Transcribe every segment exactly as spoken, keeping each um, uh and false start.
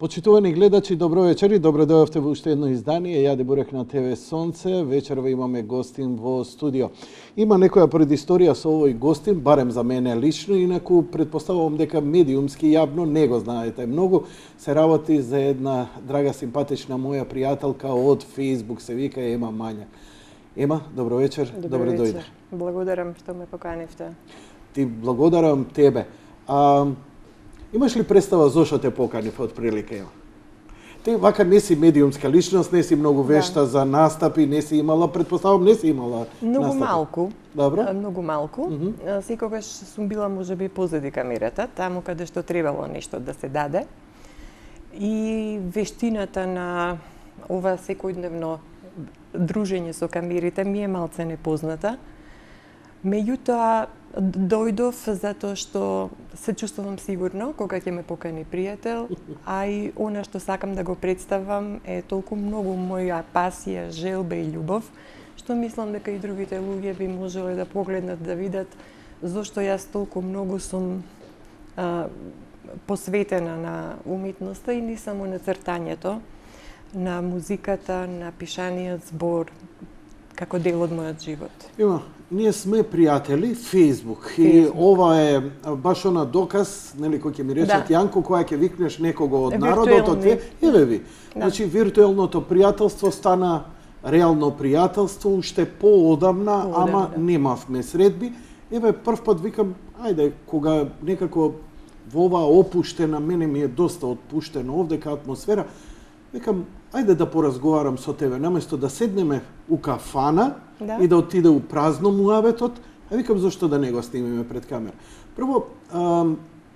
Почитувани гледачи, добро вечер и добро дојавте во уште едно издание. Јаде Бурек на ТВ Сонце. Вечерва имаме гостин во студио. Има некоја предисторија со овој гостин, барем за мене лично, инаку предпоставувам дека медиумски јавно не го знаете многу. Се работи за една драга симпатична моја пријателка од Facebook, се вика Ема Мања. Ема, добро вечер, добро, добро вечер. дојде. Благодарам што ме поканивте. Ти благодарам тебе. А, имаш ли представа зошто те поканив од прилика? Ти вака не си медиумска личност, не си многу вешта да. за настапи, не си имала, предпоставам, не си имала Многу настапи. малку. Добро. Многу малку. Mm -hmm. Секогаш сум била можеби позади камерата, таму каде што требало нешто да се даде. И вештината на ова секојдневно дружење со камерите ми е малце непозната. Меѓутоа, дојдов затоа што се чувствувам сигурно кога ќе ме покани пријател, а и она што сакам да го представам е толку многу моја пасија, желба и љубов, што мислам дека и другите луѓе би можеле да погледнат да видат зошто јас толку многу сум а, посветена на уметноста и не само на цртањето, на музиката, на пишаниот збор, како дел од мојот живот. Има, ние сме пријатели, Facebook, и ова е баш она доказ, нели, кој ќе ми речат да. Јанко, која ќе викнеш некого од народот, од те, еве ви. Да. Значи, виртуелното пријателство стана реално пријателство, уште поодамна, по ама да. немавме средби. Еве, прв пат викам, ајде, кога некако во оваа опуштена, мене ми е доста отпуштено овдека атмосфера, викам, ајде да поразговарам со тебе, наместо да седнеме у кафана да. и да отиде у празно муабетот, а викам зошто да не го снимиме пред камера. Прво, ам,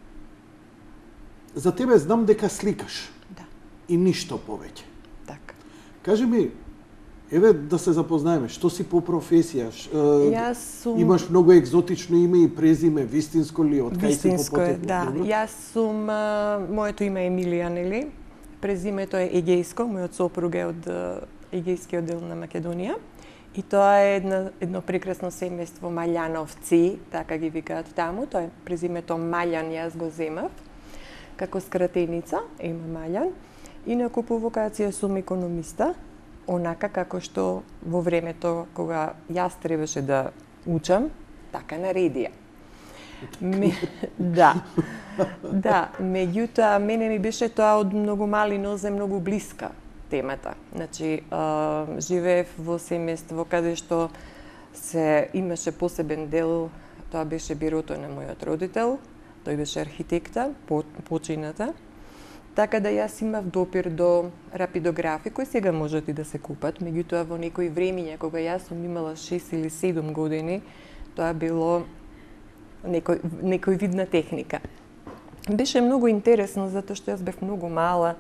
за тебе знам дека сликаш. Да. И ништо повеќе. Така. Кажи ми, еве да се запознаеме, што си по професија? Јас сум... Имаш многу екзотично име и презиме, вистинско ли, од кај си по Вистинско е, да. Добро? Јас сум, моето име е Емилија, нели? Презимето е егејско, мојот сопруг е од егејскиот дел на Македонија. И тоа е едно, едно прекрасно семејство Маљановци, така ги викаат таму. Тоа е презимето Маљан, јас го земав како скратеница, Ема Маљан. Инаку по вокација сум економиста, онака како што во времето кога јас требаше да учам, така наредија. Ме, да. Да, меѓутоа мене ми беше тоа од многу мали нозе многу блиска темата. Значи, а, живеев во семејство каде што се имаше посебен дел, тоа беше бирото на мојот родител, тој беше архитекта, по, почината. Така да јас имав допир до рапидографи, кои сега можат и да се купат, меѓутоа во некои времиња кога јас сум имала шест или седум години, тоа било некој, некој вид на техника. Беше многу интересно, затоа што јас бев многу мала,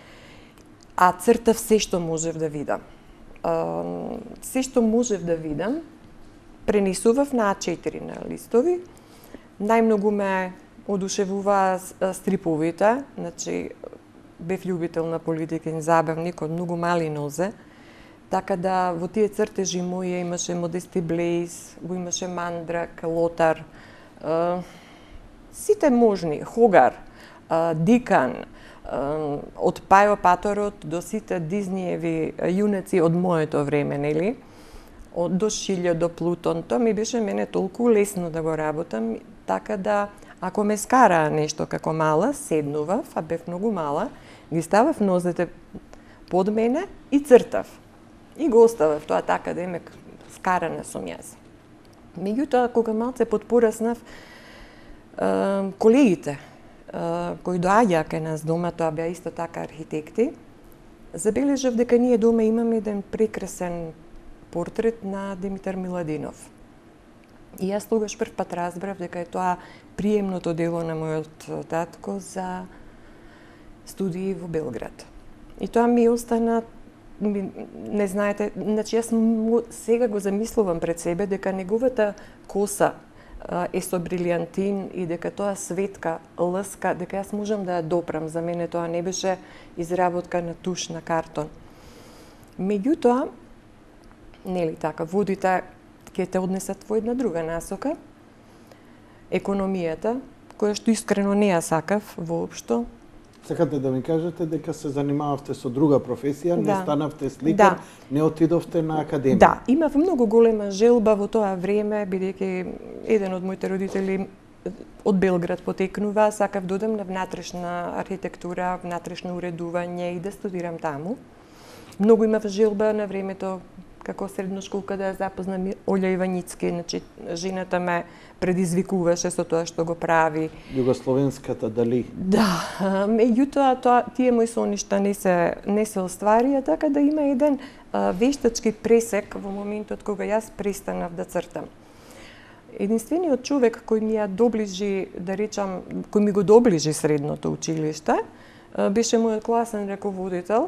а цртав се што можев да видам. Uh, се што можев да видам, пренесував на а четири на листови. Најмногу ме одушевуваа стриповите, значи бев љубител на политикин забавник од многу мали нозе, така да во тие цртежи мои имаше Модести Блејз, го имаше Мандрак, Лотар, uh, сите можни, Хогар, Дикан, од Пајо Паторот до сите Дизниеви јунаци од моето време, нели? Од до Шилјо, до Плутон. Тоа ми беше мене толку лесно да го работам, така да ако ме скараа нешто како мала, седнував, а бев многу мала, ги ставав нозете под мене и цртав. И го оставав тоа така да ме скарана сум јас. Меѓутоа, кога малце подпораснав, колегите кои доаѓаа кај нас дома, тоа беа исто така архитекти, забележав дека ние дома имаме еден прекрасен портрет на Димитар Миладинов. И јас тогаш прв пат разбрав дека е тоа приемното дело на мојот татко за студии во Белград. И тоа ми остана, не знаете, значи јас сега го замислувам пред себе дека неговата коса е со брилијантин и дека тоа светка, лъска, дека јас можам да ја допрам. За мене тоа не беше изработка на туш, на картон. Меѓутоа, нели така, водите ќе те однесат во една друга насока. Економијата, која што искрено не ја сакав воопшто, Сакате да ми кажете дека се занимававте со друга професија, не Да. станавте сликар, Да. не отидовте на академија. Да, имав многу голема желба во тоа време, бидејќи еден од моите родители од Белград потекнува, сакав да одам на внатрешна архитектура, внатрешно уредување и да студирам таму. Многу имав желба на времето како средношколка да ја запознам Олја Иваницки, значи жената ме предизвикуваше со тоа што го прави. Југословенската дали? Да, меѓутоа тоа тие мои соништа не се не се остварија, така да има еден а, вештачки пресек во моментот кога јас престанав да цртам. Единствениот човек кој ми ја доближи, да речам, кој ми го доближи средното училиште, а, беше мојот класен раководител.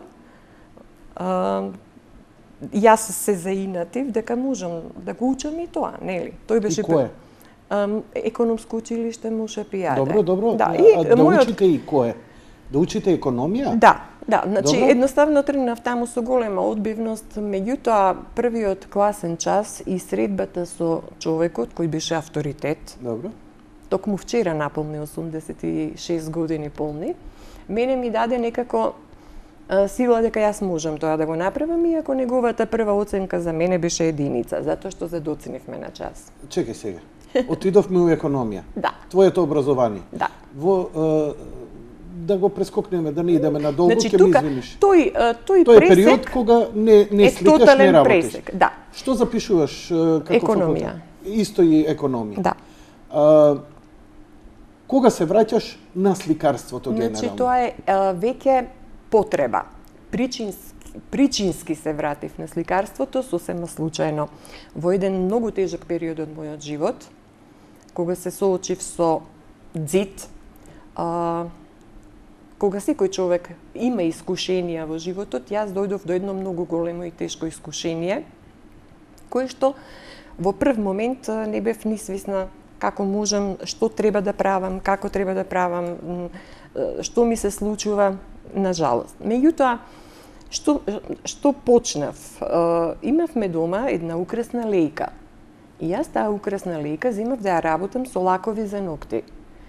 А, Јас се заинатив дека можам да го учам и тоа, нели? Тој беше И кое? Um, економско училиште Мушапијаде. Добро, добро. Да, а, и а, да мојот... учите и кое? Да учите економија? Да, да, значи Добро. едноставно тргнав таму со голема одбивност, меѓутоа првиот класен час и средбата со човекот кој беше авторитет. Добро. Токму вчера наполни осумдесет и шест години полни. Мене ми даде некако а, сила дека јас можам тоа да го направам, иако неговата прва оценка за мене беше единица, затоа што задоценивме на час. Чекај сега. Отидовме у економија. Да. Твоето образование. Да. Во е, да го прескокнеме, да не идеме надолго, Значи, ќе ми тука, извиниш. тој, а, тој, Тој е пресек период кога не не е сликаш, не тотален работиш. пресек. Да, Што запишуваш е, како Економија. факултет? Исто и економија. да. А, кога се враќаш на сликарството генерално? Значи, тоа е а, веќе потреба. Причински, причински се вратив на сликарството сосема случајно во еден многу тежок период од мојот живот, кога се соочив со ѕид, а, кога секој човек има искушенија во животот, јас дојдов до едно многу големо и тешко искушение, кое што во прв момент а, не бев ни свесна како можам, што треба да правам, како треба да правам, м, што ми се случува, на жалост. Меѓутоа, што, што почнав? Е, имавме дома една украсна лејка. И јас таа украсна лејка земав да ја работам со лакови за ногти.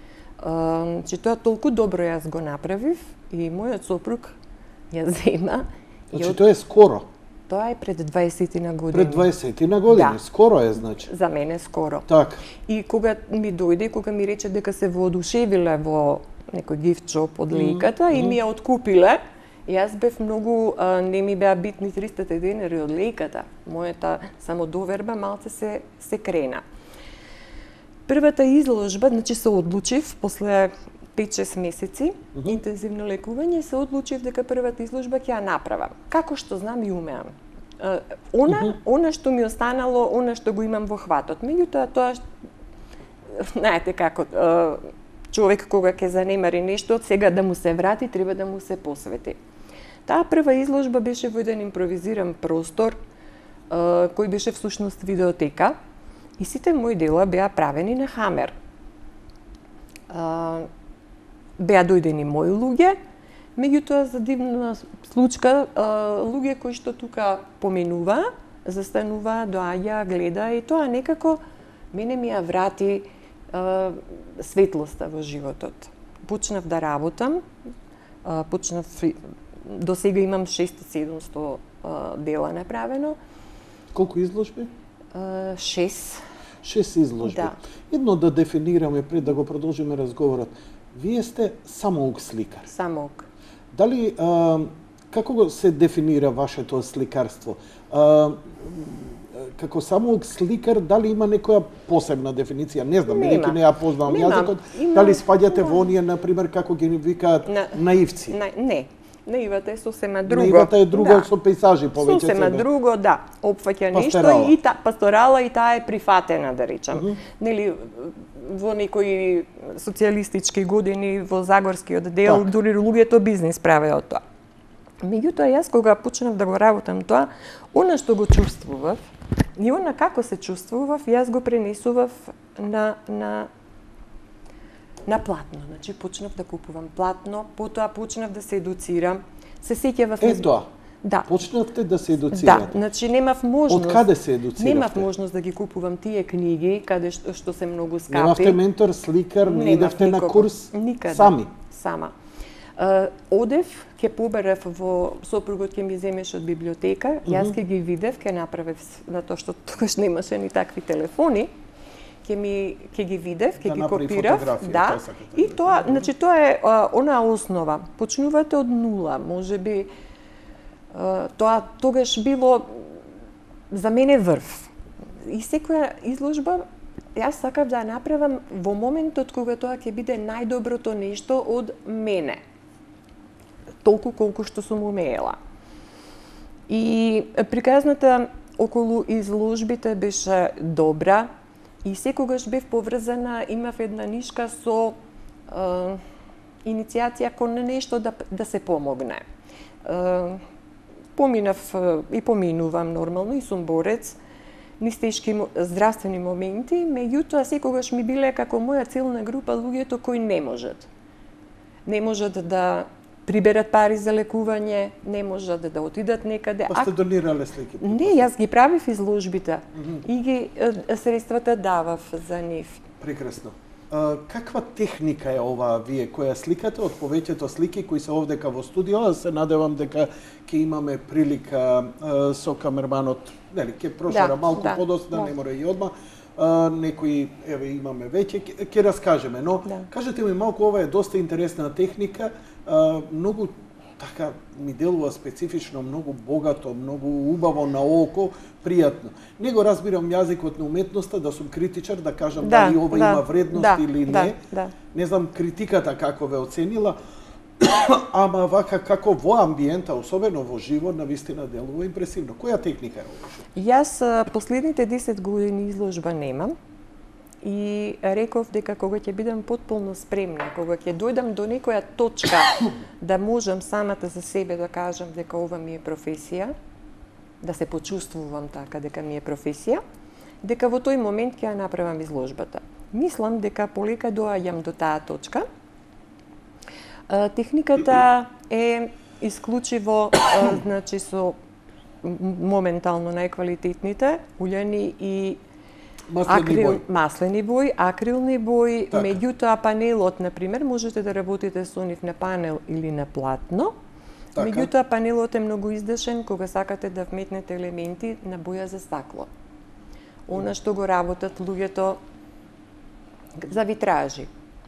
Е, че тоа толку добро јас го направив и мојот сопруг ја зема. Значи, тоа е скоро. Тоа е пред дваесет на години. Пред дваесет на години, Да. скоро е, значи. За мене скоро. Така. И кога ми дојде, кога ми рече дека се воодушевиле во некој гифт шоп од лејката mm -hmm. и ми ја откупиле, јас бев многу, а, не ми беа битни триста денари од лејката. Мојата самодоверба малце се, се крена. Првата изложба, значи се одлучив, после пет-шест месеци mm -hmm. интензивно лекување, се одлучив дека првата изложба ќе ја направам. Како што знам и умеам. Uh, она, mm -hmm. она што ми останало, она што го имам во хватот. Меѓутоа, тоа, знаете како, uh, човек кога ќе занемари нешто, сега да му се врати, треба да му се посвети. Таа прва изложба беше во еден импровизиран простор, uh, кој беше всушност видеотека, и сите мои дела беа правени на хамер. Uh, беа дојдени мои луѓе, меѓутоа за дивна случка, луѓе кои што тука поменува, застанува, доаѓа, гледа и тоа некако мене ми ја врати а, светлоста во животот. Почнав да работам, а, почнав, до сега имам шест-седумсто дела направено. Колку изложби? А, шест. Шест изложби. Да. Едно да дефинираме пред да го продолжиме разговорот. Вие сте самоук сликар. Самоук. Дали, а, како го се дефинира вашето сликарство? А, како самоук сликар, дали има некоја посебна дефиниција? Не знам, бидејќи не ја познавам јазикот. Има, дали спаѓате во оние, например, како ги викаат на, наивци? На, не. Наивата е сосема друго. Наивата е друго, да. Со пейзажи повеќе сосема сега. друго, да. Опфаќа нешто и та пасторала и таа е прифатена, да речам. Uh -huh. Нели во некои социјалистички години во Загорскиот дел, так. дури луѓето бизнис правеа од тоа. Меѓутоа, јас кога почнав да го работам тоа, она што го чувствував, и она како се чувствував, јас го пренесував на, на, на платно. Значи, почнав да купувам платно, потоа почнав да се едуцирам, се сеќавав... Е, тоа. Да. Почнавте да се едуцирате. Да, значи немав можност. Од каде се едуциравте? Немав можност да ги купувам тие книги каде што, што се многу скапи. Немавте ментор, сликар, не идевте на курс никаде. сами? Сама. Одев, ќе поберев во сопругот ќе ми земеше од библиотека, mm -hmm. јас ќе ги видев, ќе направев затоа што тогаш немаше ни такви телефони. Ќе ми ќе ги видев, ќе да ги копирав, да. Тоа И тоа, значи тоа е а, она основа. Почнувате од нула, можеби а, тоа тогаш било за мене врв. И секоја изложба јас сакав да ја направам во моментот кога тоа ќе биде најдоброто нешто од мене. Толку колку што сум умеела. И приказната околу изложбите беше добра и секогаш бев поврзана, имав една нишка со е, иницијација кон нешто да, да се помогне. Е, поминав и поминувам нормално и сум борец низ тешки здравствени моменти, меѓутоа секогаш ми биле како моја целна група луѓето кои не можат. Не можат да приберат пари за лекување, не можат да, да отидат некаде. Па сте донирале слики? Не, јас ги правив изложбите mm -hmm. и ги средствата давав за нив. Прекрасно. А, каква техника е оваа вие која сликате од повеќето слики кои се овдека во студио? Се надевам дека ќе имаме прилика а, со камерманот, нели, ќе прошара да, малку да, подоцна, да. Не мора и одма. Uh, некои, еве, имаме веќе, ќе раскажеме, но да. Кажете ми малку, ова е доста интересна техника, uh, многу така ми делува специфично, многу богато, многу убаво на око, пријатно. Не го разбирам јазикот на уметноста, да сум критичар, да кажам да, дали ова да, има вредност да, или не. Да, да. Не знам критиката како ве оценила, ама вака како во амбиента, особено во живо, навистина делува импресивно. Која техника е ова? Јас последните десет години изложба немам и реков дека кога ќе бидам потполно спремна, кога ќе дојдам до некоја точка да можам самата за себе да кажам дека ова ми е професија, да се почувствувам така дека ми е професија, дека во тој момент ќе ја направам изложбата. Мислам дека полека доаѓам до таа точка. Техниката е исклучиво значи со моментално најквалитетните уљани и маслени акрил, бој. маслени бој, акрилни бој, така. Меѓутоа панелот, на пример, можете да работите со нив на панел или на платно. Така. Меѓутоа панелот е многу издашен кога сакате да вметнете елементи на боја за стакло. Она што го работат луѓето за витражи.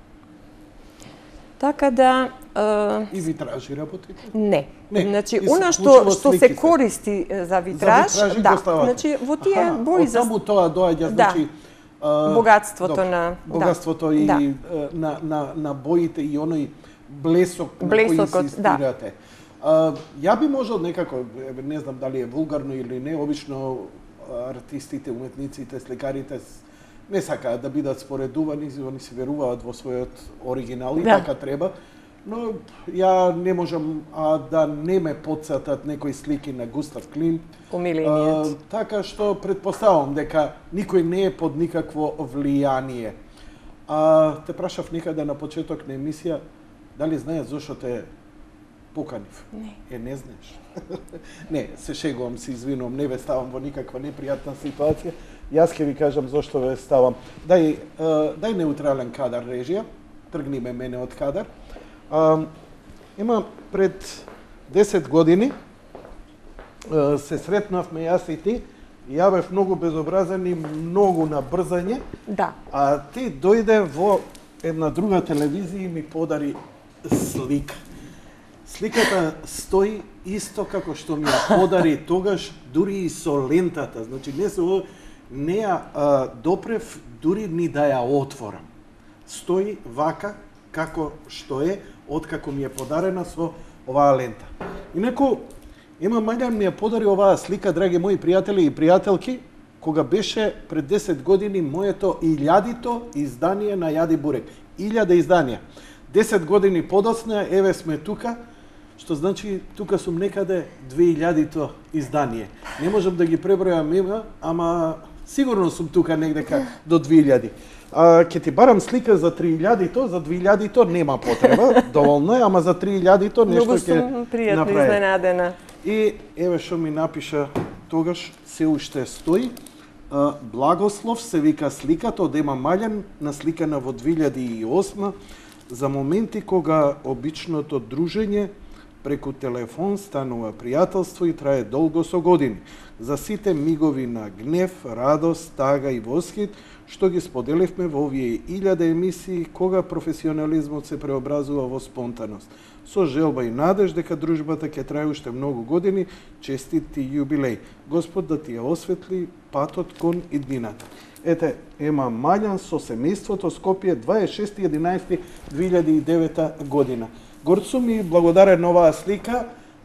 Така да... Е... И витражи работите? Не. не. Значи, она што, што се користи за витраж, за да, значи, во тие Аха, бои за... Таму тоа доаѓа, да. значи... Uh, богатството добро, на... Богатството да. и да. на, на, на боите и оној блесок Блесокот, на кој се инспирате. Да. Uh, ја би можел некако, не знам дали е вулгарно или не, обично артистите, уметниците, сликарите не сакаат да бидат споредувани, они се веруваат во својот оригинал и да. Така треба. Но ја не можам а, да не ме потсетат некои слики на Густав Климт. Умилениот. Така што предпоставам дека никој не е под никакво влијание. А, те прашав некаде на почеток на емисија, дали знаеш зошто те поканив? Не. Е, не знаеш. Не, се шегувам, се извинувам, не ве ставам во никаква непријатна ситуација. Јас ќе ви кажам зошто ве ставам. Дај, дај неутрален кадар, режија. Тргни ме мене од кадар. А, има пред десет години се сретнавме јас и ти и ја бев многу безобразен и многу на брзање. Да. А ти дојде во една друга телевизија и ми подари слика. Сликата стои исто како што ми ја подари тогаш, дури и со лентата. Значи не се не ја а, допрев дури ни да ја отворам. Стои вака како што е, откако ми е подарена со оваа лента. Инаку, има Мајдан ми ја подари оваа слика, драги мои пријатели и пријателки, кога беше пред десет години моето илјадито издание на Јади Бурек. Илјада изданија. десет години подоцна, еве сме тука, што значи тука сум некаде две илјадито издание. Не можам да ги пребројам има, ама сигурно сум тука негдека до две илјади. А, ке ти барам слика за три илјадито, за две илјадито нема потреба, доволно е, ама за три илјадито нешто ќе направи. Многу сум пријатно изненадена. И еве што ми напиша тогаш, се уште стои, а, Благослов се вика сликата од Ема Маљан, насликана во две илјади и осма, за моменти кога обичното дружење преку телефон станува пријателство и трае долго со години. За сите мигови на гнев, радост, тага и восхит, што ги споделивме во овие илјаде емисии, кога професионализмот се преобразува во спонтаност. Со желба и надеж дека дружбата ќе трае уште многу години, честит ти јубилеј. Господ да ти ја осветли патот кон иднината. Ете, Ема Маљан со семејството Скопје дваесет и шести единаесети две илјади и девета година. Горцу ми благодарен оваа слика.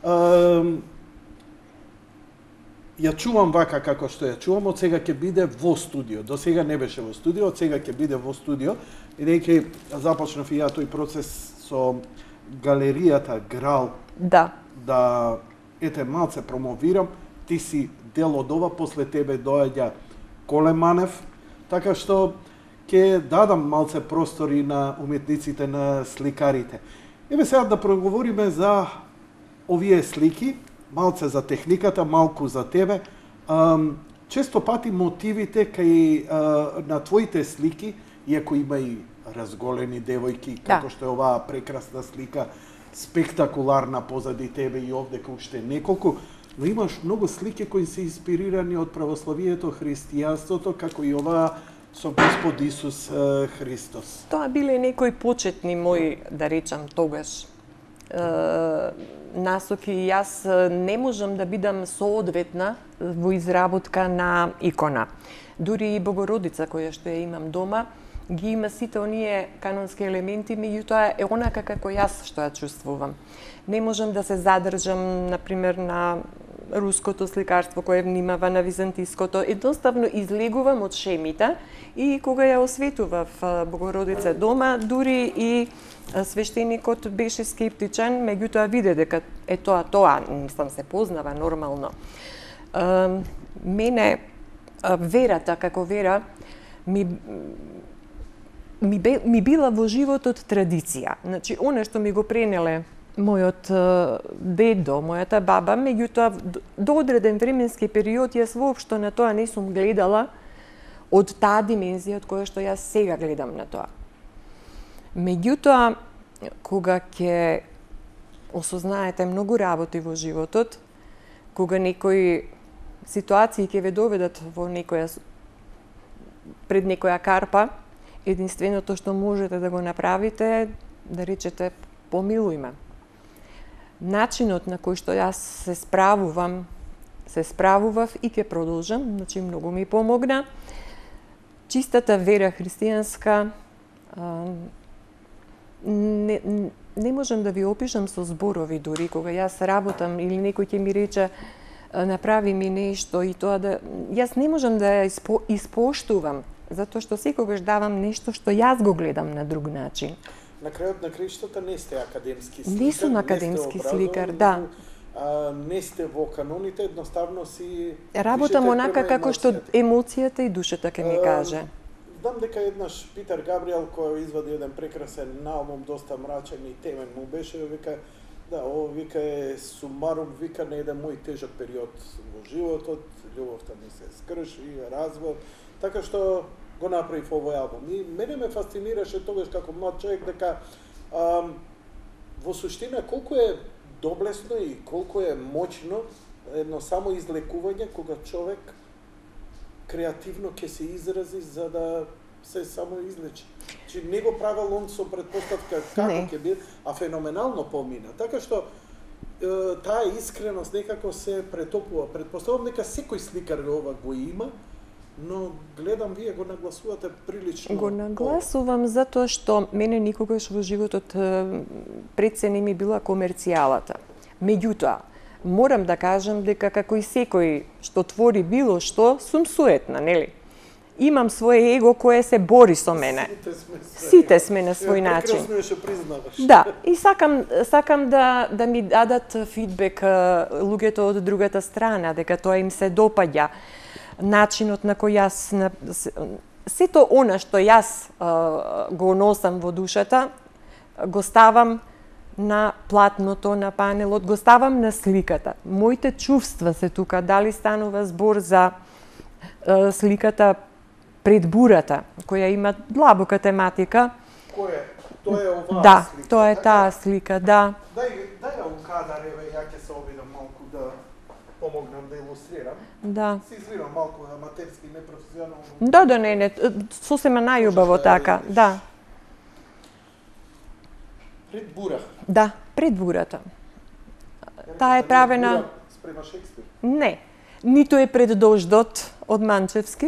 Ја чувам вака како што ја чувам, од сега ќе биде во студио. До сега не беше во студио, од сега ќе биде во студио. Бидејќи започнав и ја тој процес со галеријата Грал. Да. Да, ете, малце промовирам. Ти си дел од ова, после тебе доаѓа Коле Манев, така што ќе дадам малце простори на уметниците, на сликарите. Еве сега да проговориме за овие слики, малце за техниката, малку за тебе. Често пати мотивите кај на твоите слики, иако има и разголени девојки, како што е оваа прекрасна слика, спектакуларна позади тебе и овде уште неколку, но имаш многу слики кои се инспирирани од православието, христијанството, како и оваа со Господ Исус Христос. Тоа биле некои почетни мои, да речам, тогаш насоки. Јас не можам да бидам соодветна во изработка на икона. Дури и Богородица, која што ја имам дома, ги има сите оние канонски елементи, меѓутоа е онака како јас што ја чувствувам. Не можам да се задржам, например, на руското сликарство кое внимава на византиското. Едноставно излегувам од шемите и кога ја осветував Богородица дома, дури и свештеникот беше скептичен, меѓутоа виде дека е тоа тоа, мислам се познава нормално. Мене верата како вера ми ми, бе, ми била во животот традиција. Значи, оно што ми го пренеле мојот дедо, мојата баба, меѓутоа до одреден временски период јас воопшто на тоа не сум гледала од таа димензија од која што јас сега гледам на тоа. Меѓутоа, кога ќе осознаете многу работи во животот, кога некои ситуации ќе ве доведат во некоја пред некоја карпа, единственото што можете да го направите е да речете помилуј ме. Начинот на кој што јас се справувам, се справував и ќе продолжам, значи многу ми помогна. Чистата вера христијанска не, не можам да ви опишам со зборови дури, кога јас работам или некој ќе ми рече направи ми нешто и тоа да... Јас не можам да ја испо, испоштувам, затоа што секогаш давам нешто што јас го гледам на друг начин. На крајот на краиштата не сте академски сликар. Не сум академски сликар, да. А, не сте во каноните, едноставно си... Работам онака како што емоцијата и душата ќе ми каже. Знам дека еднаш Питер Габриел, кој извади еден прекрасен наумом, доста мрачен и темен му беше, вика, да, ово вика е сумарум, вика на еден мој тежок период во животот, љубовта ми се скрши, развод, така што го направив овој албум. И мене ме фасцинираше тогаш како млад човек дека ам, во суштина колку е доблесно и колку е моќно едно само излекување кога човек креативно ќе се изрази за да се само излечи. Чи не го правил он со предпоставка како ќе биде, а феноменално помина. Така што е, таа искреност некако се претопува. Предпоставувам дека секој сликар ова го има, но гледам вие го нагласувате прилично. Го нагласувам затоа што мене никогаш во животот прецени ми била комерцијалата. Меѓутоа, морам да кажам дека како и секој што твори било што, сум суетна, нели? Имам свое его кое се бори со мене. Сите сме, Сите сме на свој начин. Прекрасно што признаваш. Да, и сакам сакам да да ми дадат фидбек луѓето од другата страна, дека тоа им се допаѓа. Начинот на кој јас сето она што јас го носам во душата, го ставам на платното, на панелот, го ставам на сликата. Моите чувства се тука, дали станува збор за сликата Пред бурата, која има длабока тематика. Која? Тоа е оваа Да, слика. тоа е така? таа слика, да. Дај, дај ја у кадар, еве, ја ќе се обидам малку да помогнам да илустрирам. Да. Се извинувам малку аматерски, непрофесионално. Да, да, не, не, сосема најубаво така, да. Пред бура. Да, пред бурата. Таа е правена... Спрема Шекспир? Не, ниту е пред дождот од Манчевски.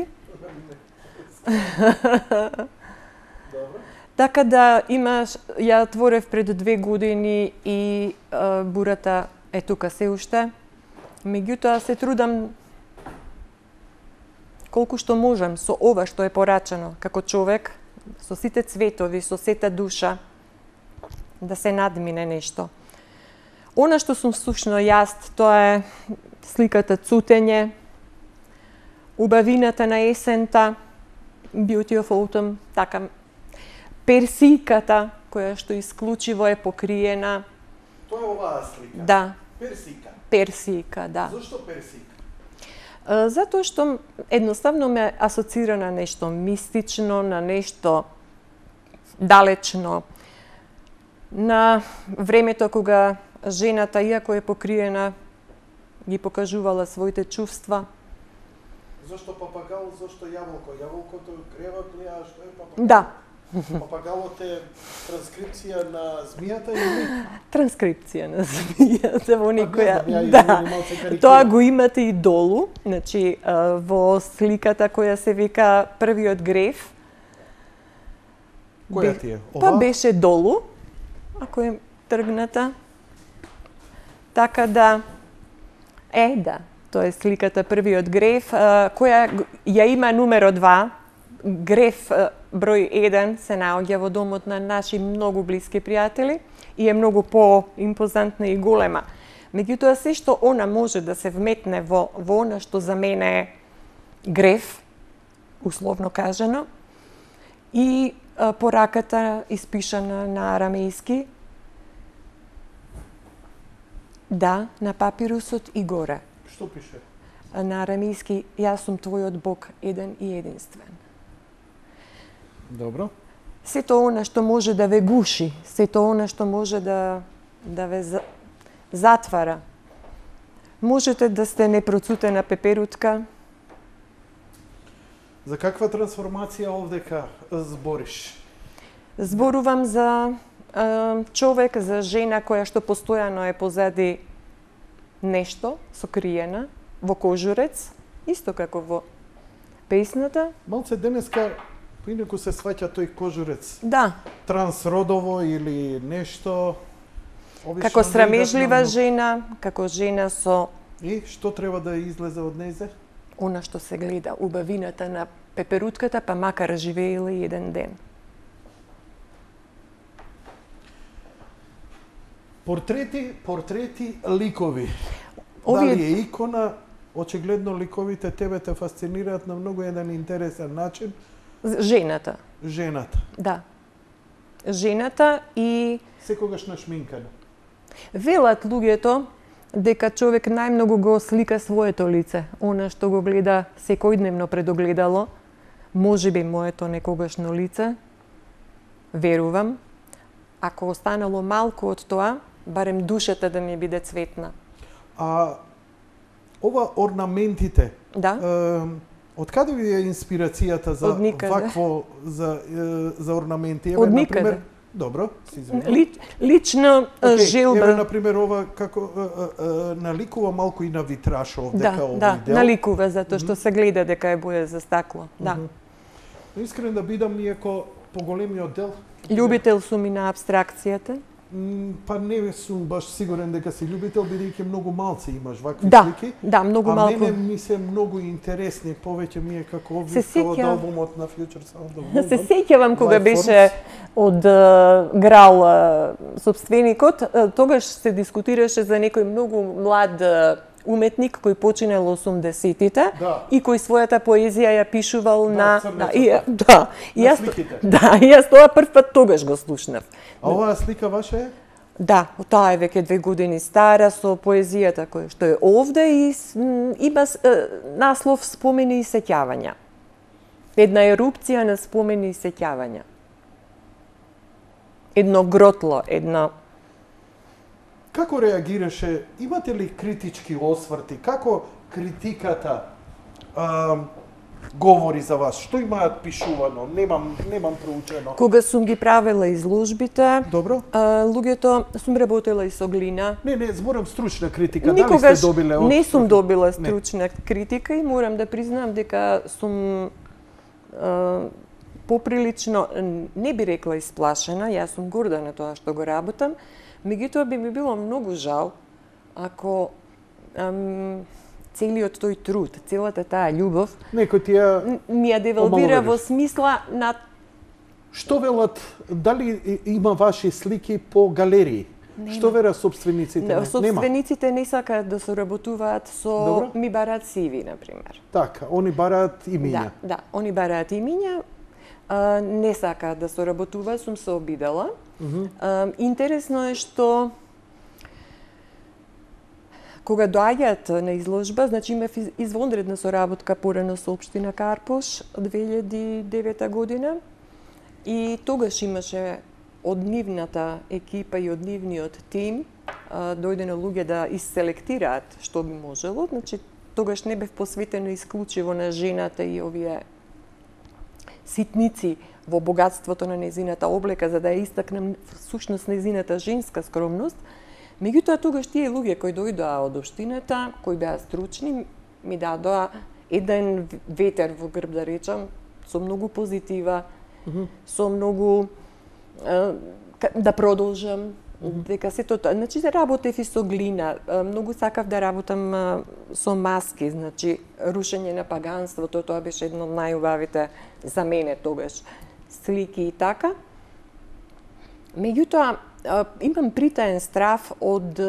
Добро. Така да имаш, ја отворев пред две години и а, бурата е тука се уште. Меѓутоа се трудам колку што можам со ова што е порачено како човек, со сите цветови, со сета душа, да се надмине нешто. Она што сум сушно јас, тоа е сликата цутење, убавината на есента, Beauty of Autumn, така, персиката, која што исклучиво е покриена. Тоа е оваа слика? Да. Персика? Персика, да. Зошто персика? Затоа што едноставно ме асоцира на нешто мистично, на нешто далечно. На времето кога жената, иако е покриена, ги покажувала своите чувства. Зошто папагал, зошто јаволко? Јаволкото крева, гледа што е папагал? Да. Папагалот е транскрипција на змијата или? Транскрипција на змијата во некоја... Знам, да. Тоа го имате и долу, значи во сликата која се вика Првиот грев. Која ти е? Ова? Па беше долу, ако е тргната. Така да, е, да, тоа е сликата Првиот грев, која ја има numero два. Грев број еден се наоѓа во домот на наши многу блиски пријатели и е многу по-импозантна и голема. Меѓутоа, се што она може да се вметне во, во она што за мене е грев, условно кажано, и а, пораката испишана на арамејски, да, на папирусот и горе. Што пише? На арамејски, јас сум твојот Бог, еден и единствен. Добро. Сето она што може да ве гуши, сето она што може да, да ве за, затвара. Можете да сте непроцутена пеперутка. За каква трансформација овдека збориш? Зборувам за е, човек, за жена која што постојано е позади нешто, сокриена, во кожурец, исто како во песната. Малце денеска инаку се сваќа тој кожурец. Да. Трансродово или нешто. Како срамежлива жена, како жена со... И што треба да излезе од нејзе? Она што се гледа, убавината на пеперутката, па макар живеела еден ден. Портрети, портрети, ликови. Овие... Дали е икона? Очигледно ликовите тебе те фасцинираат на многу еден интересен начин. Жената. Жената. Да. Жената и... Секогаш нашминкана. Велат луѓето дека човек најмногу го слика своето лице, она што го гледа секојдневно пред огледало, можеби моето некогашно лице, верувам, ако останало малку од тоа, барем душата да ми биде цветна. А ова орнаментите, да? Е, од каде ви е инспирацијата за вакво за за орнаменти? Од никаде. Добро, се извинувам. Ли, лично okay, желба. Еве на пример ова како е, е, наликува малку и на витраж овдека да, овој да, дел. Да, наликува затоа што mm -hmm. се гледа дека е боја за стакло. Да. Mm -hmm. Искрен да бидам, иако поголемиот дел. Љубител сум и на абстракцијата. Па не сум баш сигурен дека си љубител, бидејќи многу малци имаш вакви да, слики. Да, многу а малку. А мене ми се многу интересни, повеќе ми е како обвивка од албумот на Future Sound of London. Се сеќавам кога беше од uh, Грал uh, собственикот, uh, тогаш се дискутираше за некој многу млад uh, уметник кој починал осумдесетите да. И кој својата поезија ја пишувал да, на да, и да, и јас сликите. Да, и јас тоа прв пат тогаш го слушнав. А оваа слика ваша е? Да, таа е веќе две години стара со поезијата која што е овде и има наслов Спомени и сеќавања. Една ерупција на спомени и сеќавања. едно гротло, едно... Како реагираше? Имате ли критички осврти? Како критиката а, говори за вас? Што имаат пишувано? Немам, немам проучено. Кога сум ги правила изложбите, Добро. А, луѓето, сум работела и со глина. Не, не, зборам стручна критика. Никогаш Дали сте добиле од... не сум добила стручна не. критика и морам да признам дека сум а, поприлично, не би рекла исплашена, јас сум горда на тоа што го работам, меѓутоа би ми било многу жал ако ам, целиот тој труд, целата таа љубов Некој ти ја ми ја девалвира во смисла на... Што велат, дали има ваши слики по галерии? Нема. Што вера собствениците? Не, собствениците не сакаат да соработуваат со... Добро. Ми бараат сиви, например. Така, они бараат имиња. Да, да, они бараат имиња, а, не сакаат да соработуваат, сум се обидела. Uh -huh. а, интересно е што кога доаѓаат на изложба, значи имав извонредна соработка порано со општина Карпош две илјади и девета година и тогаш имаше од нивната екипа и од нивниот тим а, дојдено луѓе да исселектираат што би можело, значи тогаш не бев посветена исклучиво на жената и овие ситници во богатството на незината облека, за да ја истакнам всушност незината женска скромност. Меѓутоа тогаш тие луѓе кои дојдоа од општината, кои беа стручни, ми дадоа еден ветер во грб, да речам, со многу позитива, mm -hmm. со многу а, да продолжам, mm -hmm. дека сето тоа. Значи, работев и со глина, многу сакав да работам а, со маски, значи, рушење на паганството, тоа беше едно од најубавите за мене тогаш слики и така. Меѓутоа, имам притаен страф од...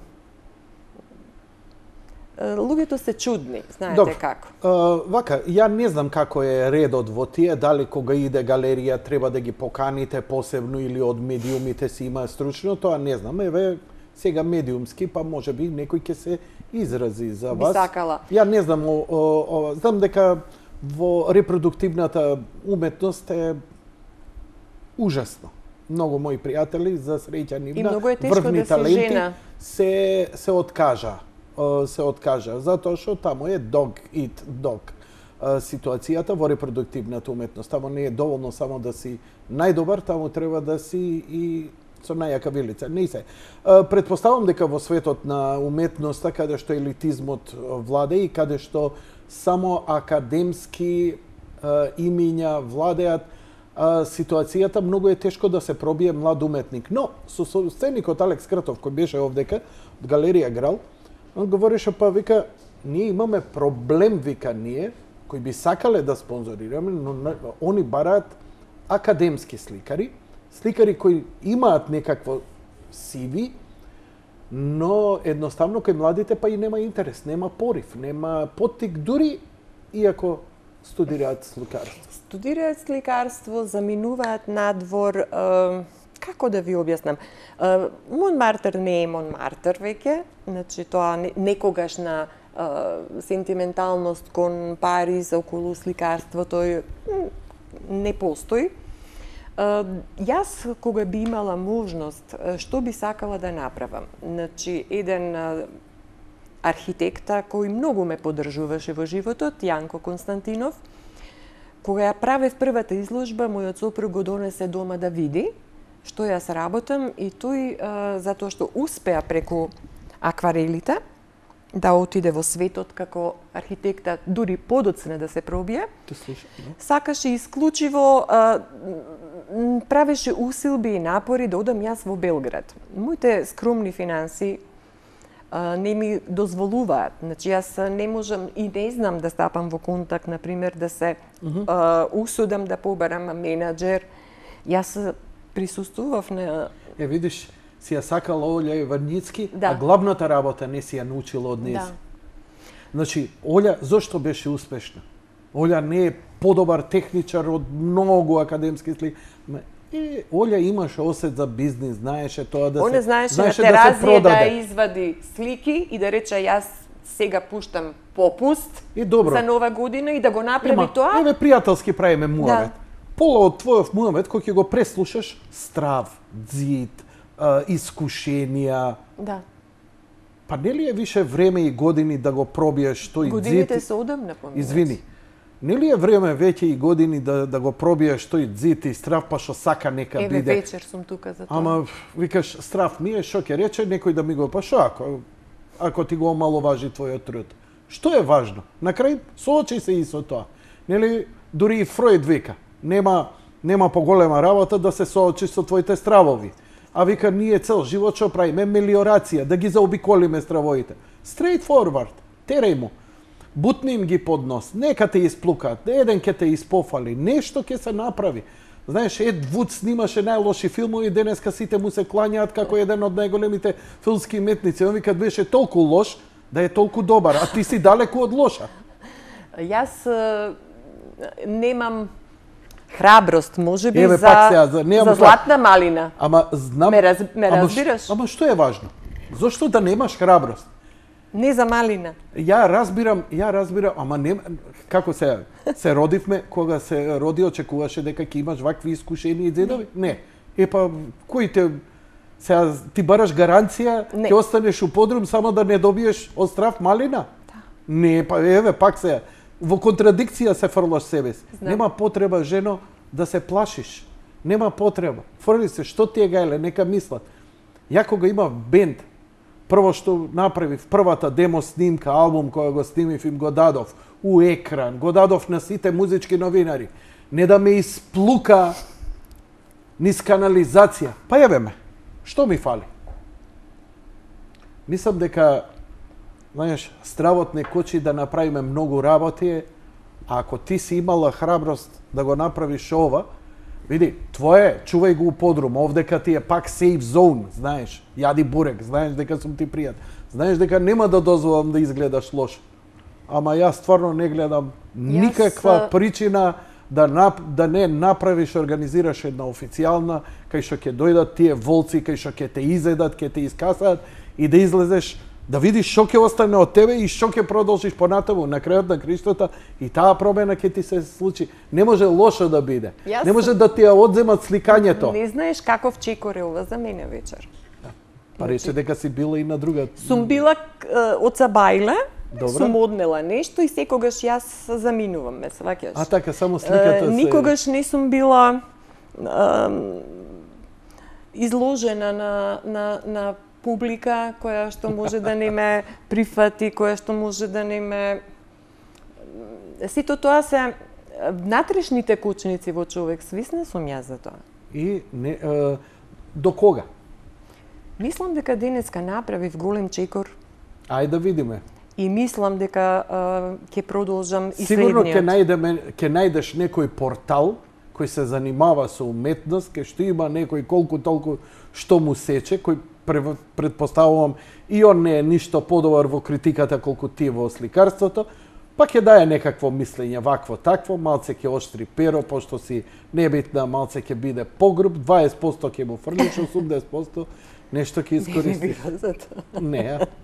Луѓето се чудни, знаете Добро. како. А, вака, ја не знам како е редот во тие, дали кога иде галерија треба да ги поканите посебно или од медиумите си има стручно, тоа не знам. Еве, сега медиумски, па може би некој ќе се изрази за вас. Би сакала. Ја не знам, о, о, о, знам дека во репродуктивната уметност е ужасно. Многу мои пријатели, за среќа нивна, врвни да таленти жена. се се откажа, се откажа затоа што таму е dog eat dog ситуацијата во репродуктивната уметност. Таму не е доволно само да си најдобар, таму треба да си и со најака вилица. Не се. Предпоставам дека во светот на уметноста, каде што елитизмот владе и каде што само академски имиња владеат, ситуацијата многу е тешко да се пробие млад уметник. Но со сценикот Алекс Кратов кој беше овдека од галерија Грал, он говореше, па вика, ние имаме проблем, вика ние, кои би сакале да спонзорираме, но они бараат академски сликари, сликари кои имаат некакво сиви, но едноставно кај младите па и нема интерес, нема порив, нема поттик, дури иако студираат сликарство. Студираат сликарство, заминуваат надвор, е, како да ви објаснам? Монмартр не е Монмартр веќе, значи тоа некогаш на е, сентименталност кон Париз околу сликарство, тој не постои. Јас, кога би имала можност, што би сакала да направам? Значи, еден архитекта кој многу ме поддржуваше во животот, Јанко Константинов, кога ја правев првата изложба, мојот сопруг го донесе дома да види што јас работам и тој, затоа што успеа преку акварелите, да отиде во светот како архитекта, дури подоцна да се пробие, сакаше исклучиво, правеше усилби и напори да одам јас во Белград. Моите скромни финанси не ми дозволуваат. Значи, јас не можам и не знам да стапам во контакт, например, да се uh-huh. а, усудам да побарам менаџер. Јас присуствував на... Е, видиш, си ја сакала Олја Иваницки, да. а главната работа не си ја научила од нејз. Да. Значи, Олја, зошто беше успешна? Олја не е подобар техничар од многу академски слики. И Олја имаше осет за бизнис, знаеше тоа да Она се знаеше, знаеше на теразија да, да извади слики и да рече јас сега пуштам попуст и добро. За нова година и да го направи Ема, тоа. Еве пријателски правиме муавет. Да. пола од твојов муамет, кој ќе го преслушаш, страв, дзид, искушенија. Да. Па нели е више време и години да го пробиеш тој дзид? Годините се одамна поминат. Извини. Нели е време веќе и години да, да го пробиеш тој дзид и страв, па што сака нека Еве, биде? Еве, вечер сум тука за тоа. Ама, викаш, страв ми е, шо ќе рече некој да ми го... Па шо ако, ако ти го омаловажи твојот труд? Што е важно? На крај, соочи се и со тоа. Нели, дури и Фројд вика, нема, нема поголема работа да се соочиш со твоите стравови. А вика, ние цел живот што правиме мелиорација, да ги заобиколиме стравоите. Straight forward, терај му. Бутни им ги под нос, нека те исплукаат, еден ќе те испофали, нешто ќе се направи. Знаеш, Ед Вуд снимаше најлоши филмови, денеска сите му се клањаат како еден од најголемите филмски метници. Он вика, беше толку лош, да е толку добар, а ти си далеку од лоша. Јас е, немам храброст, може би, Еве, за, пак сега, за, за златна малина. Ама знам... Ме, раз, ме ама, разбираш? Ама што е важно? Зошто да немаш храброст? Не за малина. Ја разбирам, ја разбирам, ама не, како се се родивме, кога се роди очекуваше дека ќе имаш вакви искушени и дзедови? Не. Е па кој те сега ти бараш гаранција, ќе останеш у подрум само да не добиеш од страв малина? Да. Не, па еве пак се во контрадикција се фрлаш себе си. Знам. Нема потреба, жено, да се плашиш. Нема потреба. Фрли се, што ти е гајле, нека мислат. Ја кога имав бенд, прво што направив, првата демо снимка, албум која го снимив, им го дадов у екран, го дадов на сите музички новинари. Не да ме исплука низ канализација. Па еве ме, што ми фали? Мислам дека, знаеш, стравот не кочи да направиме многу работи, а ако ти си имала храброст да го направиш ова, види, твое, чувај го у подрум, овдека ти е пак safe zone, знаеш, јади бурек, знаеш дека сум ти пријат, знаеш дека нема да дозволам да изгледаш лошо. Ама јас стварно не гледам никаква јас... причина да, нап... да не направиш, организираш една официјална, кај што ќе дојдат тие волци, кај што ќе те изедат, ќе те искасаат и да излезеш, да видиш што ќе остане од тебе и што ќе продолжиш понатаму на крајот на криштата и таа промена ќе ти се случи. Не може лошо да биде. Јас... Не може да ти ја одземат сликањето. Не знаеш каков чекор е ова за мене вечер. Да. Па рече дека си била и на друга. Сум била од Сабајле, Добра. Сум однела нешто и секогаш јас заминувам, ме сваќаш. А така, само сликата се... Никогаш не сум била е, изложена на, на, на публика која што може да не ме прифати, која што може да не ме... Сито тоа се внатрешните кучници во човек, свисна сум јас за тоа. И не, е, до кога? Мислам дека денеска направив голем чекор. Ајде да видиме. И мислам дека ќе продолжам и Сигурно следниот. ќе најдеме, ќе најдеш некој портал кој се занимава со уметност, кај што има некој колку толку што му сече, кој предпоставувам и он не е ништо подобар во критиката колку ти во сликарството, па ќе даде некакво мислење вакво такво, малце ќе оштри перо, пошто си небитна, малце ќе биде погруб, дваесет проценти ќе му фрлиш, осумдесет проценти нешто ќе искористи. Не, не за тоа. Не, а?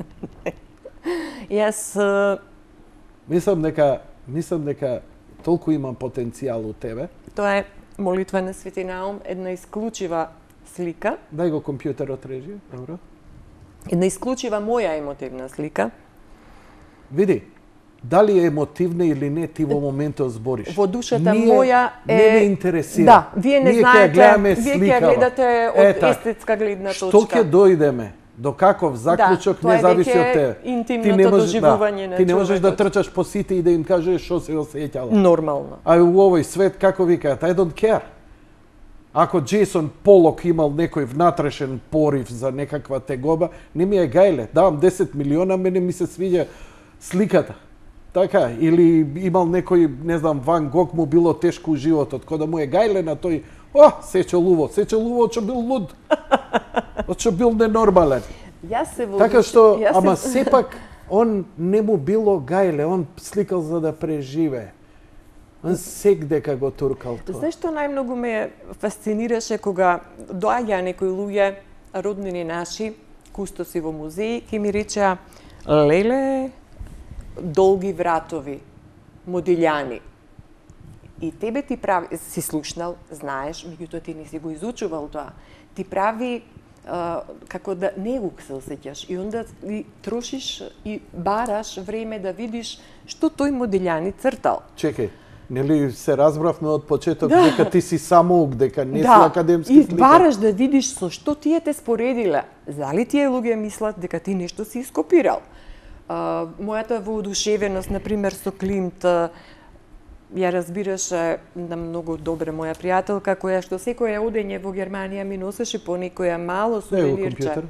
Јас Мислам дека, мислам дека толку имам потенцијал у тебе. Тоа е молитва на Свети Наум, една исклучива слика. Дај го компјутерот режи, добро. Една исклучива моја емотивна слика. Види, дали е емотивна или не, ти во моментот збориш. Во душата Ние, моја е... Не ме интересира. Да, вие не Ние знаете, вие ќе гледате од Ета, естетска гледна точка. Што ќе дојдеме? До каков заклучок да, не зависи од тебе. Ти не можеш, доживување да, на ти не можеш да човекот. трчаш по сите и да им кажеш што се осеќала. Нормално. А у овој свет, како викаат, I don't care. Ако Джейсон Полок имал некој внатрешен порив за некаква тегоба, не ми е гајле. Давам десет милиона, мене ми се свиѓа сликата. Така, или имал некој, не знам, Ван Гог му било тешко у животот, кога му е гајле на тој, о, сече луво, сече луво, че бил луд. Че бил ненормален. Јас се Така што, Јас ама се... сепак, он не му било гајле, он сликал за да преживе. Он сек дека го туркал тоа. Знаеш што најмногу ме фасцинираше кога доаѓа некои луѓе, роднини наши, кустоси во музеи, ки ми речеа, леле, долги вратови, модилјани. И тебе ти прави, си слушнал, знаеш, меѓутоа ти не си го изучувал тоа. Ти прави а, како да неук се осеќаш и онда и трошиш и бараш време да видиш што тој Модилјани цртал. Чекај, нели се разбравме од почеток да. дека ти си самоук, дека не да. си академски сликар. И бараш да видиш со што тие те споредиле. Зали тие луѓе мислат дека ти нешто си ископирал? А, мојата воодушевеност, например, со Климт, ја разбираше на многу добре моја пријателка, која што секоја одење во Германија ми носеше по некоја мало сувенирче.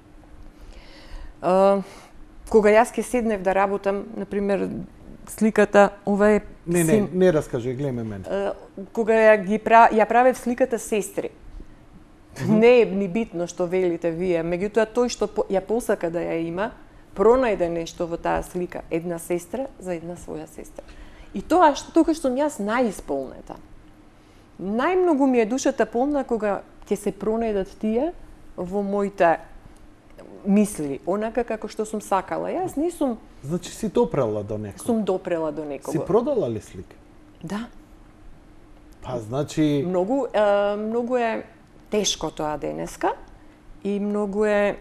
Uh, кога јас ке седнев да работам, например, сликата, ова е... Не, не, син... не раскажи, глеме мене. Uh, кога ја, ги пра... ја правев сликата сестри. Mm -hmm. Не е ни битно што велите вие, меѓутоа тој што ја посака да ја има, пронајде нешто во таа слика, една сестра за една своја сестра. И тоа тогаш сум јас најисполнета. Најмногу ми е душата полна кога ќе се пронајдат тие во моите мисли, онака како што сум сакала. Јас не сум... Значи си допрела до некого? Сум допрела до некого. Си продала ли слика? Да. Па, значи... Многу, е, многу е тешко тоа денеска и многу е...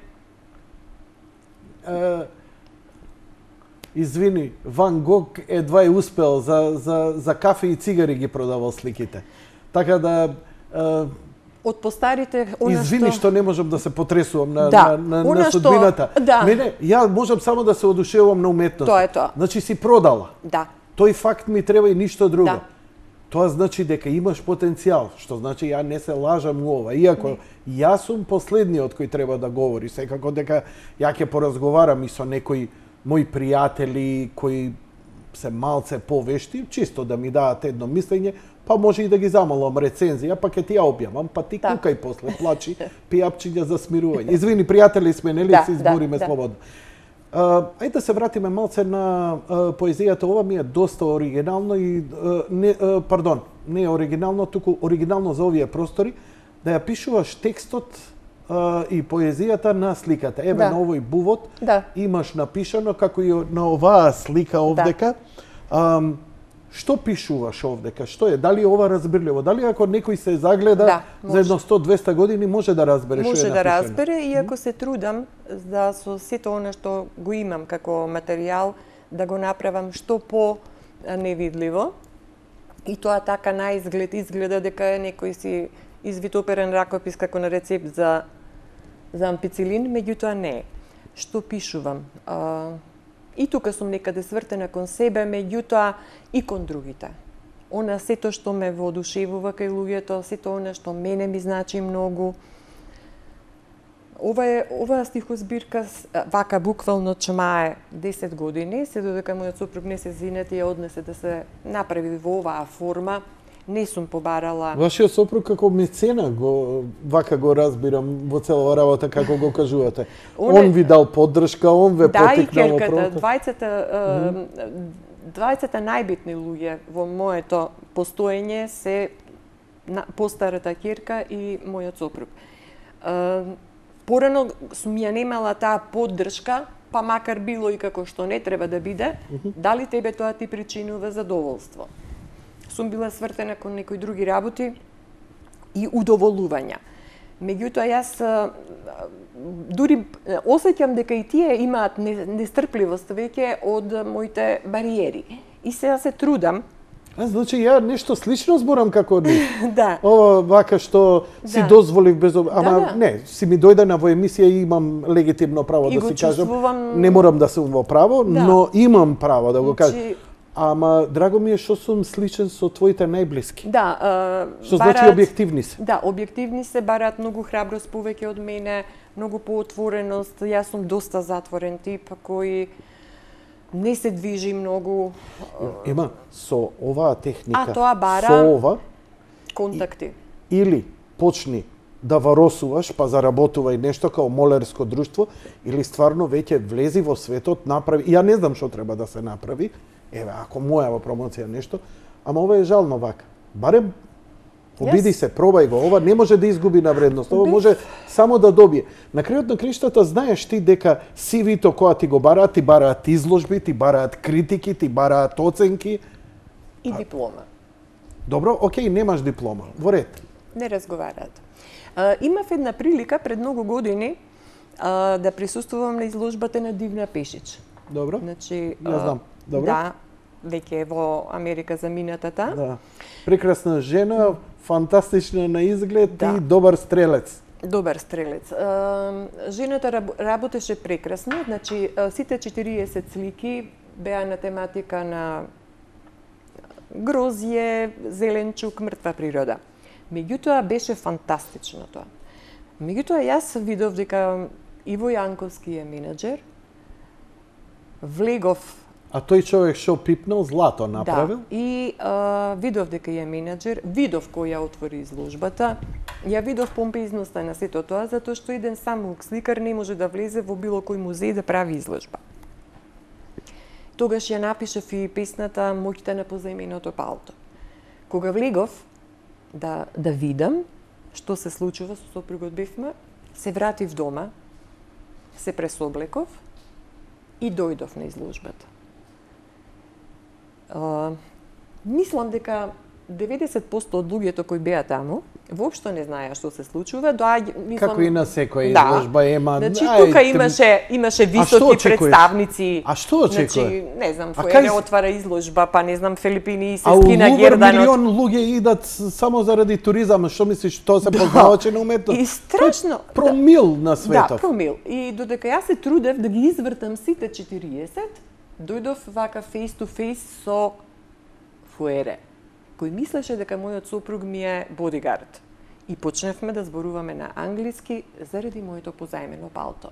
Uh, извини, Ван Гог едва е успел за, за, за кафе и цигари ги продавал сликите. Така да... Uh, од постарите, она извини што... што не можам да се потресувам на, да, на, на, на судбината. Што... Да. Не, не, ја можам само да се одушевувам на уметноста. Тоа е тоа. Значи си продала. Да. Тој факт ми треба и ништо друго. Да. Тоа значи дека имаш потенцијал, што значи ја не се лажам у ова. Иако не. Јас сум последниот кој треба да говори, секако дека ја ќе поразговарам и со некои мои пријатели кои се малце повешти, чисто да ми дадат едно мислење, па може и да ги замалам рецензија, па ќе ти ја објавам, па ти да. Кукај после, плачи, пијапчиња за смирување. Извини, пријатели сме, нели да, се избориме да, слободно. Uh, ајде да се вратиме малце на uh, поезијата. Ова ми е доста оригинално и uh, не uh, пардон, не е оригинално, туку оригинално за овие простори, да ја пишуваш текстот uh, и поезијата на сликата. Еве да. На овој бувот да. Имаш напишано како и на оваа слика овдека. Да. Um, Што пишуваш овдека? Што е? Дали ова разбирливо? Дали ако некој се загледа да, за едно сто-двеста години може да разбере што е напишано? Може да разбере и ако се трудам да со сето она што го имам како материјал да го направам што по невидливо. И тоа така на изглед изгледа дека е некој си извитоперен ракопис како на рецепт за за ампицилин, меѓутоа не е. Што пишувам? А, И тука сум некаде свртена кон себе, меѓутоа и кон другите. Она сето што ме воодушевува кај луѓето, сето она што мене ми значи многу. Ова е оваа стихозбирка вака буквално чмае десет години, се додека мојот сопруг не се зинети ја однесе да се направи во оваа форма. Не сум побарала. Вашиот сопруг како мецена го вака го разбирам во целава работа како го кажувате. Он, он ви дал поддршка, он ве да, потикнал во прото. Да, и керката, двајцата mm -hmm. двајцата најбитни луѓе во моето постоење се постарата керка и мојот сопруг. Порано сум ја немала таа поддршка, па макар било и како што не треба да биде, mm -hmm. дали тебе тоа ти причинува задоволство? Сум била свртена кон некои други работи и удоволувања. Меѓутоа, јас дури осеќам дека и тие имаат нестрпливост веќе од моите бариери. И сега се трудам. А, значи, ја нешто слично зборам како нив. Да. Ова вака што си да. Дозволив без... Ама да, да. Не, си ми дојдена во емисија и имам легитимно право и да си кажам. Чувствувам... Не морам да сум во право, да. Но имам право да го кажам. Значи... Ама драго ми е што сум сличен со твоите најблиски. Да, што барат, значи објективни се. Да, објективни се, бараат многу храброст повеќе од мене, многу поотвореност. Јас сум доста затворен тип кој не се движи многу. Има со оваа техника. А тоа бара со ова контакти. И, или почни да варосуваш, па заработувај нешто као молерско друштво, или стварно веќе влези во светот, направи. Ја не знам што треба да се направи. Еве, ако моја промоција нешто, ама ова е жално вака. Барем обиди yes. се, пробај го, ова не може да изгуби на вредност, ова може само да добие. На крајот на криштата знаеш ти дека сивито која ти го бараат, ти бараат изложби, ти бараат критики, ти бараат оценки. И диплома. Добро, окей, немаш диплома. Во ред. Не разговараат. А, имав една прилика пред многу години а, да присуствувам на изложбата на Дивна Пешич. Добро. Значи, ја знам. Добро. Да, веќе во Америка заминатата. Да. Прекрасна жена, фантастична на изглед Да. и добар стрелец. Добар стрелец. А, жената раб- работеше прекрасно, значи а, сите четириесет слики беа на тематика на грозје, зеленчук, мртва природа. Меѓутоа беше фантастично тоа. Меѓутоа јас видов дека Иво Јанковски е менаџер. Влегов. А тој човек што пипнал, злато направил? Да, и а, видов дека е менаџер, видов кој ја отвори изложбата, ја видов помпезноста на сето тоа, затоа што еден самоук сликар не може да влезе во било кој музеј да прави изложба. Тогаш ја напишав и песната Моќта на позаименото палто. Кога влегов да, да видам што се случува со сопругот бевме, се вратив дома, се пресоблеков и дојдов на изложбата. Uh, мислам дека деветдесет проценти од луѓето кои беа таму воопшто не знаеа што се случува. Доаѓа, мислам, Како и на секоја да. изложба ема. Значи ај, тука имаше имаше високи представници. А што очекуваш? Значи, не знам, А Фуере кај... отвара изложба, па не знам, Филипини се А у скина Лувр Герданот. милион луѓе идат само заради туризам. Што мислиш, тоа се познаваче на уметност? И страшно. Промил на Да, светот. промил. И додека јас се трудев да ги извртам сите четириесет, дојдов вака face to face со Фуере, кој мислеше дека мојот сопруг ми е бодигард. И почневме да зборуваме на англиски заради моето позаимено палто.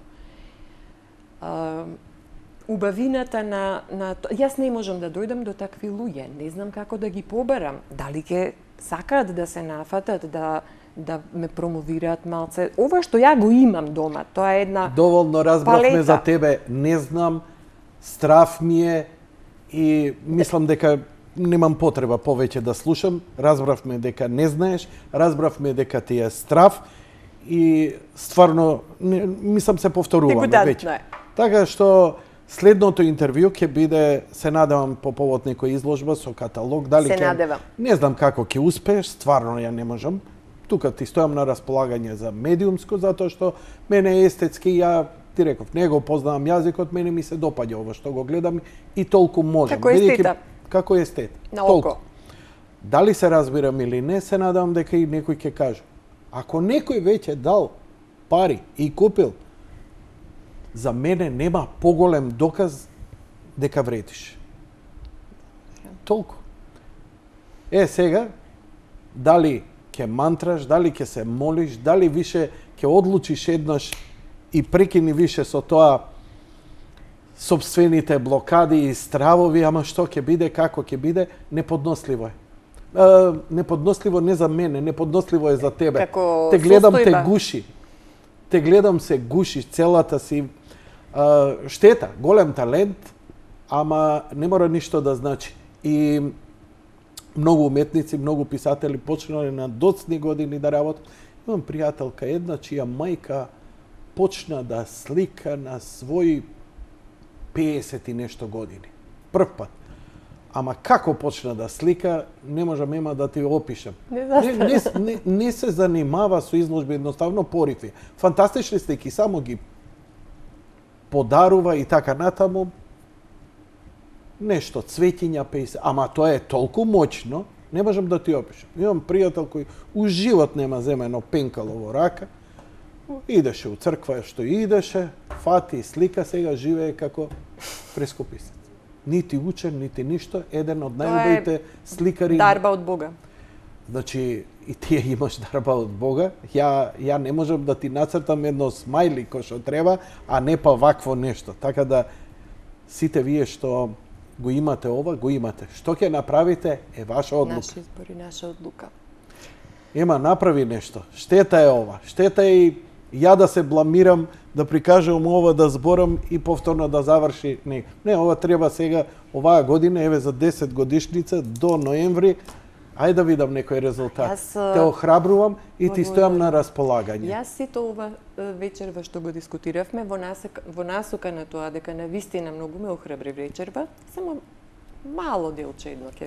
Uh, убавината на, на... Јас не можам да дојдам до такви луѓе. Не знам како да ги побарам. Дали ќе сакаат да се нафатат, да, да ме промовираат малце. Ова што ја го имам дома, тоа е една Доволно разбравме палета. за тебе. Не знам, страв ми е и мислам дека немам потреба повеќе да слушам. Разбравме дека не знаеш, разбравме дека ти е страв и стварно не, мислам се повторуваме веќе. Така што следното интервју ќе биде, се надевам, по повод некоја изложба со каталог. Дали се ќе, надевам. Не знам како ќе успееш, стварно ја не можам. Тука ти стојам на располагање за медиумско, затоа што мене естетски, ја ти реков, не го познавам јазикот, мене ми се допаѓа ова што го гледам и толку можам. Како естета. Како естет. На толку. око. Дали се разбирам или не, се надам дека и некој ќе каже. Ако некој веќе дал пари и купил, за мене нема поголем доказ дека вредиш. Толку. Е, сега, дали ќе мантраш, дали ќе се молиш, дали више ќе одлучиш еднаш и прекини више со тоа собствените блокади и стравови, ама што ќе биде, како ќе биде, неподносливо е. Uh, неподносливо не за мене, неподносливо е за тебе. Како те гледам, состојба. те гуши. Те гледам, се гуши целата си. Uh, штета, голем талент, ама не мора ништо да значи. И многу уметници, многу писатели почнале на доцни години да работат. Имам пријателка една, чија мајка почна да слика на своји пеесет и нешто години. Прв пат. Ама како почна да слика, не можам ема да ти опишам. Не, не, не, не, не се занимава со изложби, едноставно порифи. Фантастични слики, само ги подарува и така натаму. Нешто, цветиња, пејсе. Ама тоа е толку моćно, не можам да ти опишам. Имам пријател кој у живот нема земено пенкало во рака. Идеше у црква што идеше, фати и слика, сега живее како прескописец. Нити учен, нити ништо, еден од најубавите сликари. Дарба од Бога. Значи, и тие имаш дарба од Бога. Ја, ја не можам да ти нацртам едно смајли кој што треба, а не па вакво нешто. Така да, сите вие што го имате ова, го имате. Што ќе направите е ваша одлука. Наши избори, наша одлука. Ема, направи нешто. Штета е ова. Штета е и ја да се бламирам, да прикажам ова, да зборам и повторно да заврши. Не, не, ова треба сега, оваа година, еве за десет годишница, до ноември, ајде да видам некој резултат. Јас, те охрабрувам и ти стојам на располагање. Јас сето ова вечерва што го дискутиравме во насока, во насока на тоа дека на вистина многу ме охрабри вечерва, само мало делче едно ќе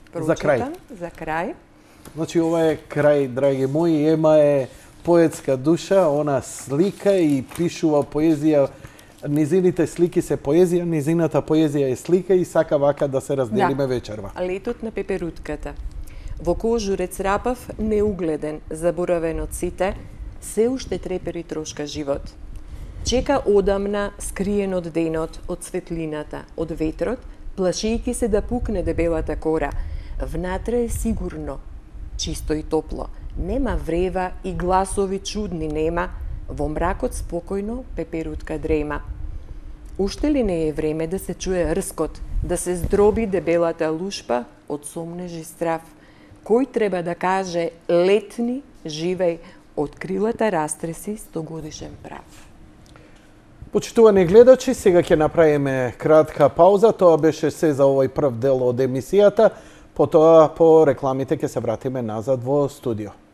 прочитам. За крај. За крај. Значи, ова е крај, драги мои. Ема е поетска душа, она слика и пишува поезија. Низините слики се поезија, низината поезија е слика и сака вака да се разделиме да. вечерва. Летот на пеперутката. Во кожурец рапав, неугледен, заборавен од сите, се уште трепери трошка живот. Чека одамна, скриен од денот, од светлината, од ветрот, плашејќи се да пукне дебелата кора. Внатре е сигурно, чисто и топло. Нема врева и гласови чудни нема, во мракот спокојно пеперутка дрема. Уште ли не е време да се чуе рскот, да се здроби дебелата лушпа од сомнеж и страв? Кој треба да каже летни, живеј, од крилата растреси стогодишен прав? Почитувани гледачи, сега ќе направиме кратка пауза. Тоа беше се за овој прв дел од емисијата. Потоа по рекламите ќе се вратиме назад во студио.